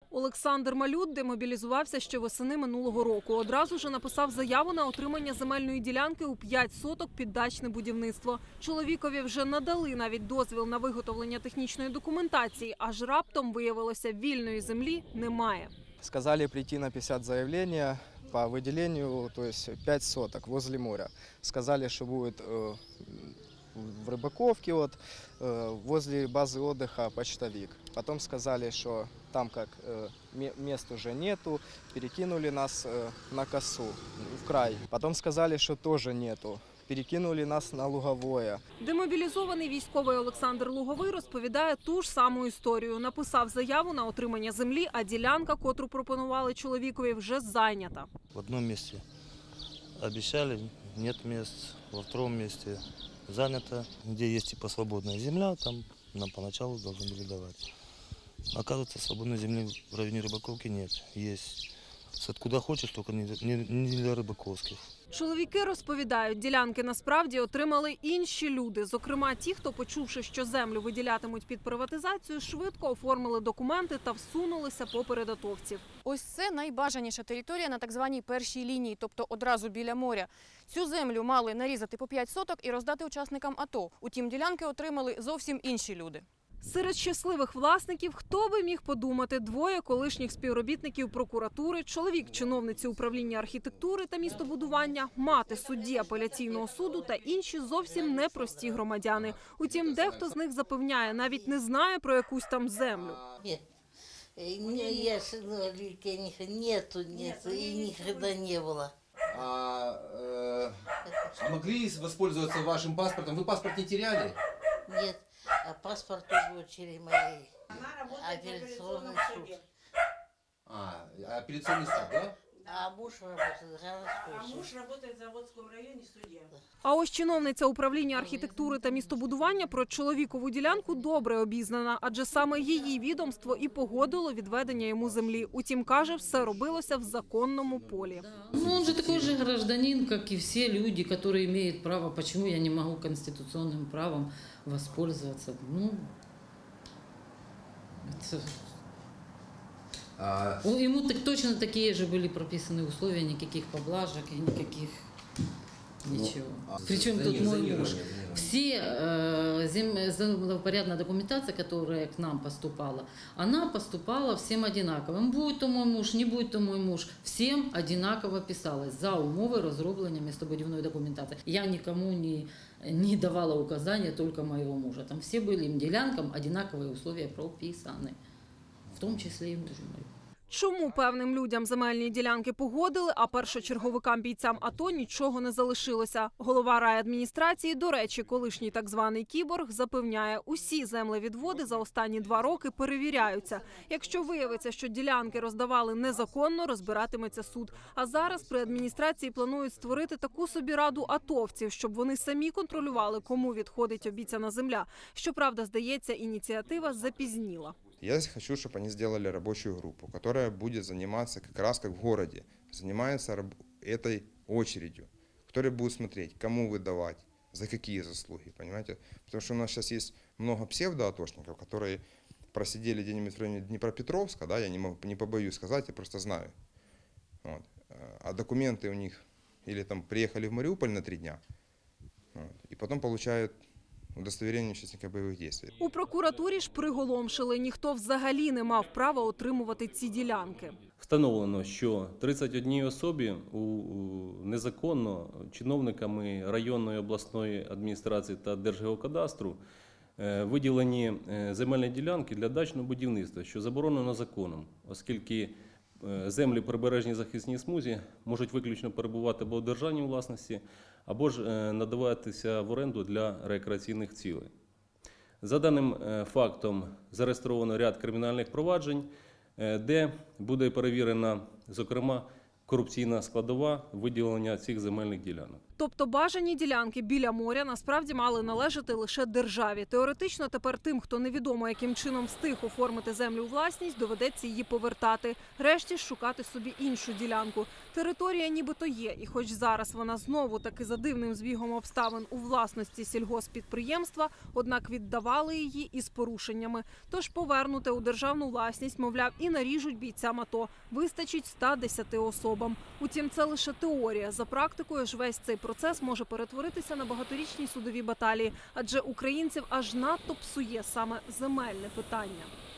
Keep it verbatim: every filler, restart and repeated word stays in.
Олександр Малют демобілізувався ще восени минулого року. Одразу ж написав заяву на отримання земельної ділянки у п'ять соток під дачне будівництво. Чоловікові вже надали навіть дозвіл на виготовлення технічної документації, аж раптом виявилося, вільної землі немає. Сказали прийти написать заявление по выделению, то есть пять соток возле моря. Сказали, что будет э, в Рыбаковке, вот, э, возле базы отдыха почтовик. Потом сказали, что там как э, мест уже нету, перекинули нас э, на косу, в край. Потом сказали, что тоже нету. Перекинули нас на Луговое. Демобілізований військовий Олександр Луговий розповідає ту ж саму історію. Написав заяву на отримання землі, а ділянка, котру пропонували чоловікові, вже зайнята. В одном месте обещали, нет мест, во втором месте занято. Где есть типа свободная земля, там нам поначалу должны были давать. Оказывается, свободной земли в районе Рыбаковки нет. Есть с откуда хочешь, только не для рыбаковских. Чоловіки розповідають, ділянки насправді отримали інші люди. Зокрема, ті, хто, почувши, що землю виділятимуть під приватизацію, швидко оформили документи та всунулися поперед атовців. Ось це найбажаніша територія на так званій першій лінії, тобто одразу біля моря. Цю землю мали нарізати по п'ять соток і роздати учасникам АТО. Утім, ділянки отримали зовсім інші люди. Серед щасливих власників, хто би міг подумати, двоє колишніх співробітників прокуратури, чоловік чиновниці управління архітектури та містобудування, мати судді апеляційного суду та інші зовсім непрості громадяни. Утім, дехто з них запевняє, навіть не знає про якусь там землю. Ні, я ж нету, нету і ніколи не було. А, э, а могли воспользоваться вашим паспортом? Вы паспорт не теряли? Нет, а паспорт у дочери моей. Апелляционный суд. А, апелляционный суд, да? А муж работает в городской А суд. муж работает в Заводском районе судья. А ось чиновниця управління архітектури та містобудування про чоловікову ділянку добре обізнана, адже саме її відомство і погодило відведення йому землі. Утім, каже, все робилося в законному полі. Ну, он же такой же гражданин, как и все люди, которые имеют право. Почему я не могу конституционным правом воспользоваться? Ну, это... А... Ему так точно такие же были прописаны условия, никаких поблажек и никаких ничего. Ну, а Причем за, тут за, мой за муж. Все э, землевпорядная документация, которая к нам поступала, она поступала всем одинаково. Будь то мой муж, не будь то мой муж, всем одинаково писалось за умови розроблення містобудівної документації. Я никому не, не давала указания, только моего мужа. Там все были им делянкам одинаковые условия прописаны. В тому числі і мужу мою. Чому певним людям земельні ділянки погодили, а першочерговикам бійцям АТО нічого не залишилося? Голова райадміністрації, до речі, колишній так званий кіборг, запевняє, усі землевідводи за останні два роки перевіряються. Якщо виявиться, що ділянки роздавали незаконно, розбиратиметься суд. А зараз при адміністрації планують створити таку собі раду атовців, щоб вони самі контролювали, кому відходить обіцяна земля. Щоправда, здається, ініціатива запізніла. Я хочу, чтобы они сделали рабочую группу, которая будет заниматься как раз как в городе, занимается этой очередью, которая будет смотреть, кому выдавать, за какие заслуги, понимаете? Потому что у нас сейчас есть много псевдоатошников, которые просидели где-нибудь в районе Днепропетровска, да, я не, могу, не побоюсь сказать, я просто знаю. Вот. А документы у них или там приехали в Мариуполь на три дня, вот, и потом получают удостоверення учасника бойових дій. У прокуратурі ж приголомшили. Ніхто взагалі не мав права отримувати ці ділянки. Встановлено, що тридцять одній особі у незаконно чиновниками районної обласної адміністрації та Держгеокадастру виділені земельні ділянки для дачного будівництва, що заборонено законом, оскільки землі прибережній захисній смузі можуть виключно перебувати або в державній власності, або ж надаватися в оренду для рекреаційних цілей. За даним фактом зареєстровано ряд кримінальних проваджень, де буде перевірена, зокрема, корупційна складова виділення цих земельних ділянок. Тобто бажані ділянки біля моря насправді мали належати лише державі. Теоретично тепер тим, хто невідомо яким чином встиг оформити землю у власність, доведеться її повертати. Решті ж шукати собі іншу ділянку. Територія нібито є, і хоч зараз вона знову таки за дивним збігом обставин у власності сільгосппідприємства, однак віддавали її із порушеннями. Тож повернути у державну власність, мовляв, і наріжуть бійцям АТО. Вистачить ста десяти особам. Утім, це лише теорія. За практикою ж весь цей процес може перетворитися на багаторічні судові баталії, адже українців аж надто псує саме земельне питання.